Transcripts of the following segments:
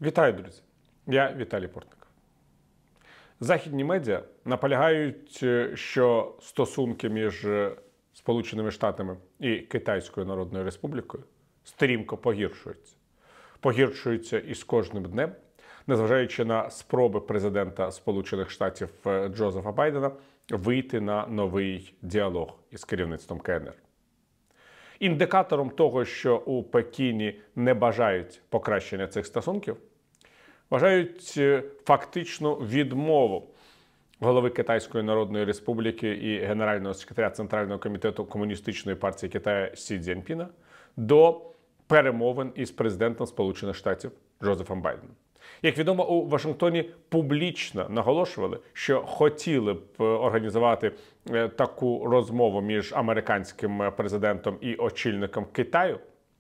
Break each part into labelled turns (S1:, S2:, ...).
S1: Вітаю, друзі! Я Віталій Портник. Західні медіа наполягають, що стосунки між Сполученими Штатами і Китайською Народною Республікою стрімко погіршуються. Погіршуються із кожним днем, незважаючи на спроби президента Сполучених Штатів Джозефа Байдена вийти на новий діалог із керівництвом КНР. Індикатором того, що у Пекіні не бажають покращення цих стосунків, вважають фактичну відмову голови Китайської Народної Республіки і генерального секретаря Центрального комітету Комуністичної партії Китаю Сі Цзіньпіна до перемовин із президентом Сполучених Штатів Джозефом Байденом. Як відомо, у Вашингтоні публічно наголошували, що хотіли б організувати таку розмову між американським президентом і очільником Китаю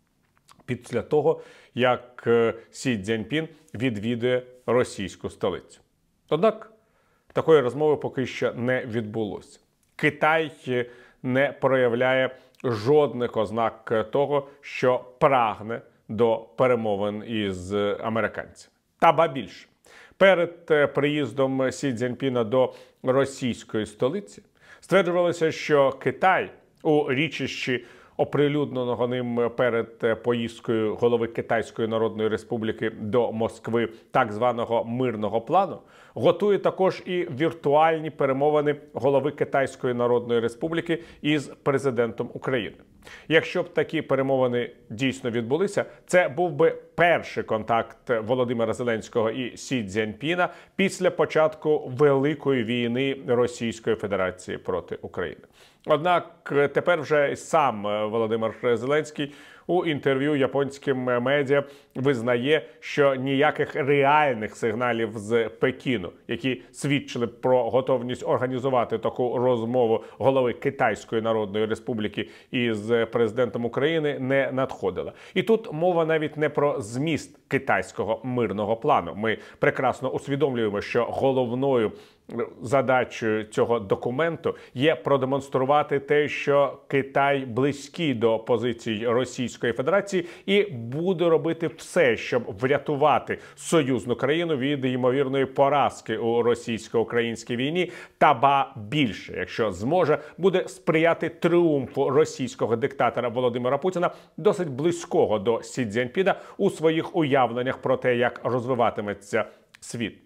S1: після того, як Сі Цзіньпін відвідує російську столицю. Однак такої розмови поки що не відбулося. Китай не проявляє жодних ознак того, що прагне до перемовин із американцями. Та ба більше, перед приїздом Сі Цзіньпіна до російської столиці стверджувалося, що Китай у річищі оприлюдненого ним перед поїздкою голови Китайської Народної Республіки до Москви так званого мирного плану, готує також і віртуальні перемовини голови Китайської Народної Республіки із президентом України. Якщо б такі перемовини дійсно відбулися, це був би перший контакт Володимира Зеленського і Сі Цзіньпіна після початку Великої війни Російської Федерації проти України. Однак тепер вже сам Володимир Зеленський у інтерв'ю японським медіа визнає, що ніяких реальних сигналів з Пекіну, які свідчили б про готовність організувати таку розмову голови Китайської Народної Республіки із президентом України, не надходило. І тут мова навіть не про зміст китайського мирного плану. Ми прекрасно усвідомлюємо, що головною задачею цього документу є продемонструвати те, що Китай близький до позицій Російської Федерації і буде робити все, щоб врятувати союзну країну від ймовірної поразки у російсько-українській війні, та ба більше, якщо зможе, буде сприяти тріумфу російського диктатора Володимира Путіна, досить близького до Сі Цзіньпіна у своїх уявленнях про те, як розвиватиметься світ.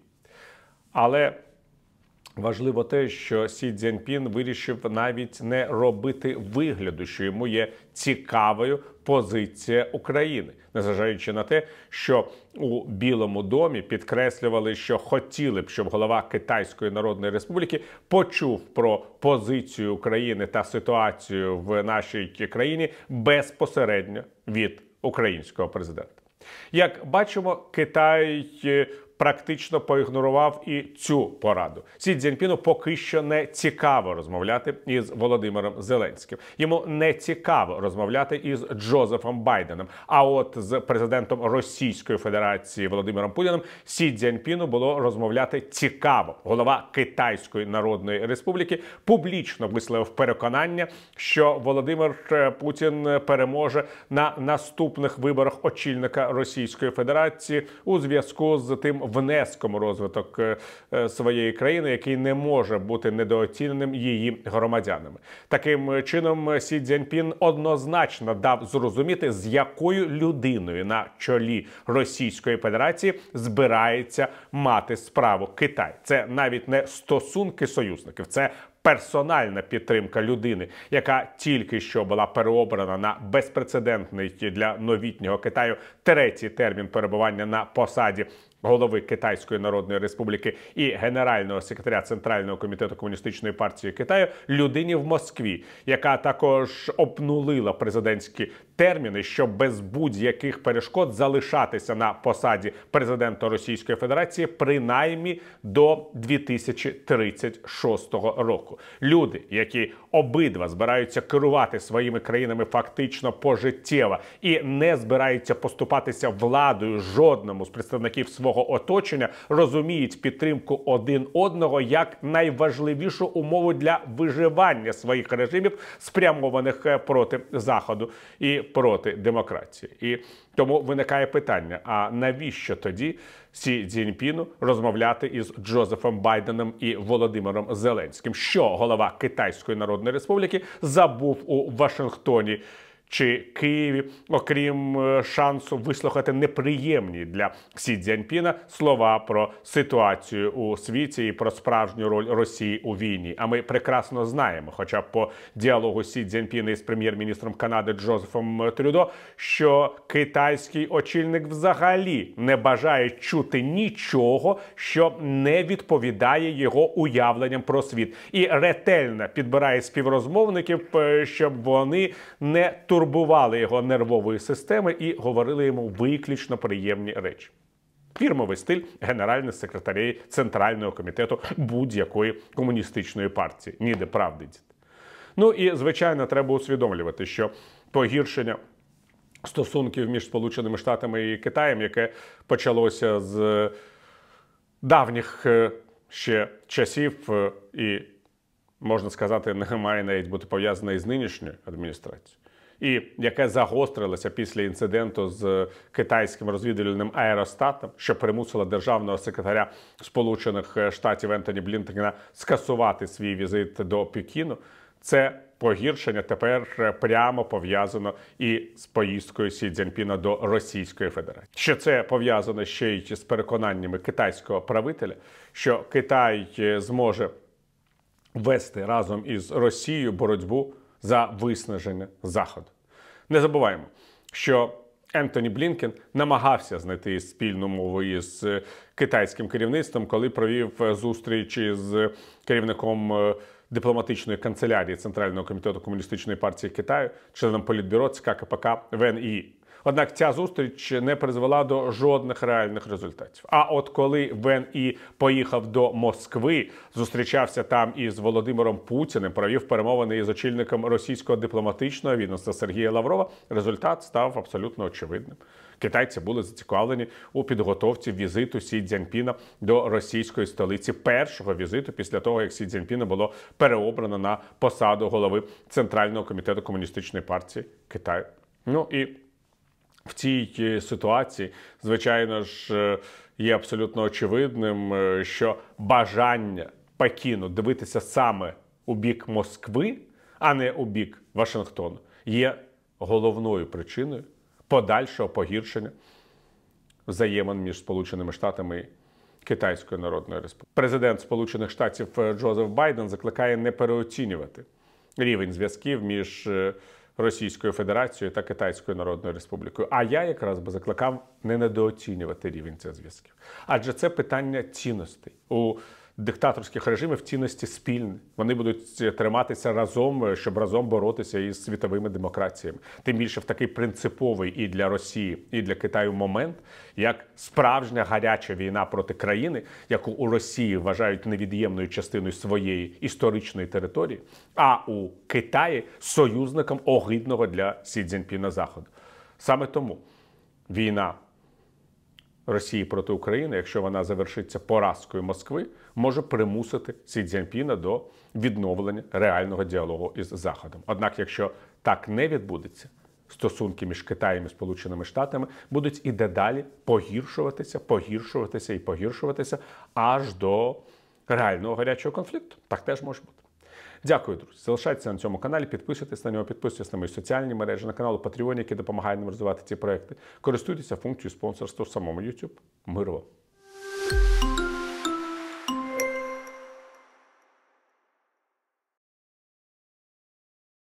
S1: Але важливо те, що Сі Цзіньпін вирішив навіть не робити вигляду, що йому є цікавою позиція України, незважаючи на те, що у Білому домі підкреслювали, що хотіли б, щоб голова Китайської Народної Республіки почув про позицію України та ситуацію в нашій країні безпосередньо від українського президента. Як бачимо, Китай практично поігнорував і цю пораду. Сі Цзіньпіну поки що не цікаво розмовляти із Володимиром Зеленським. Йому не цікаво розмовляти із Джозефом Байденом. А от з президентом Російської Федерації Володимиром Путіним Сі Цзіньпіну було розмовляти цікаво. Голова Китайської Народної Республіки публічно висловив переконання, що Володимир Путін переможе на наступних виборах очільника Російської Федерації у зв'язку з тим внеском у розвиток своєї країни, який не може бути недооціненим її громадянами. Таким чином, Сі Цзіньпін однозначно дав зрозуміти, з якою людиною на чолі Російської Федерації збирається мати справу Китай. Це навіть не стосунки союзників, це персональна підтримка людини, яка тільки що була переобрана на безпрецедентний для новітнього Китаю третій термін перебування на посаді голови Китайської Народної Республіки і генерального секретаря Центрального комітету Комуністичної партії Китаю людині в Москві, яка також обнулила президентські терміни, щоб без будь-яких перешкод залишатися на посаді президента Російської Федерації принаймні до 2036 року. боку. Люди, які обидва збираються керувати своїми країнами фактично пожиттєво і не збираються поступатися владою жодному з представників свого оточення, розуміють підтримку один одного як найважливішу умову для виживання своїх режимів, спрямованих проти Заходу і проти демократії. І тому виникає питання, а навіщо тоді Сі Цзіньпіну розмовляти із Джозефом Байденом і Володимиром Зеленським? Що голова Китайської Народної Республіки забув у Вашингтоні чи Києві, окрім шансу вислухати неприємні для Сі Цзіньпіна слова про ситуацію у світі і про справжню роль Росії у війні. А ми прекрасно знаємо, хоча б по діалогу Сі Цзіньпіна із прем'єр-міністром Канади Джозефом Трюдо, що китайський очільник взагалі не бажає чути нічого, що не відповідає його уявленням про світ. І ретельно підбирає співрозмовників, щоб вони не турбували його нервової системи і говорили йому виключно приємні речі. Фірмовий стиль генеральних секретарів Центрального комітету будь-якої комуністичної партії. Ніде правди діти. Ну і, звичайно, треба усвідомлювати, що погіршення стосунків між Сполученими Штатами і Китаєм, яке почалося з давніх ще часів і, можна сказати, не має навіть бути пов'язане із нинішньою адміністрацією, і яке загострилося після інциденту з китайським розвідувальним аеростатом, що примусило державного секретаря Сполучених Штатів Ентоні Блінкена скасувати свій візит до Пекіну, це погіршення тепер прямо пов'язано і з поїздкою Сі Цзіньпіна до Російської Федерації. Що це пов'язано ще й з переконаннями китайського правителя, що Китай зможе вести разом із Росією боротьбу за виснаження Заходу. Не забуваємо, що Ентоні Блінкен намагався знайти спільну мову із китайським керівництвом, коли провів зустріч із керівником дипломатичної канцелярії Центрального комітету Комуністичної партії Китаю, членом політбюро ЦК КПК Вен І. Однак ця зустріч не призвела до жодних реальних результатів. А от коли Вен І поїхав до Москви, зустрічався там із Володимиром Путіним, провів перемовини із очільником російського дипломатичного відомства Сергія Лаврова, результат став абсолютно очевидним. Китайці були зацікавлені у підготовці візиту Сі Цзіньпіна до російської столиці, першого візиту після того, як Сі Цзіньпіна було переобрано на посаду голови Центрального комітету Комуністичної партії Китаю. Ну і в цій ситуації, звичайно ж, є абсолютно очевидним, що бажання Пекіну дивитися саме у бік Москви, а не у бік Вашингтону, є головною причиною подальшого погіршення взаємин між Сполученими Штатами і Китайською Народною Республікою. Президент Сполучених Штатів Джозеф Байден закликає не переоцінювати рівень зв'язків між Російською Федерацією та Китайською Народною Республікою. А я якраз би закликав не недооцінювати рівень цих зв'язків. Адже це питання цінностей. У диктаторських режимів цінності спільні. Вони будуть триматися разом, щоб разом боротися із світовими демократіями. Тим більше в такий принциповий і для Росії, і для Китаю момент, як справжня гаряча війна проти країни, яку у Росії вважають невід'ємною частиною своєї історичної території, а у Китаї союзником огидного для Сі Цзіньпіна Заходу. Саме тому війна Росії проти України, якщо вона завершиться поразкою Москви, може примусити Сі Цзіньпіна до відновлення реального діалогу із Заходом. Однак, якщо так не відбудеться, стосунки між Китаєм і Сполученими Штатами будуть і дедалі погіршуватися, аж до реального гарячого конфлікту. Так теж може бути. Дякую, друзі. Залишайтеся на цьому каналі, підписуйтесь на нього, підписуйтесь на мої соціальні мережі, на канал у Patreon, який допомагає нам розвивати ці проекти. Користуйтеся функцією спонсорства в самому YouTube. Миру вам!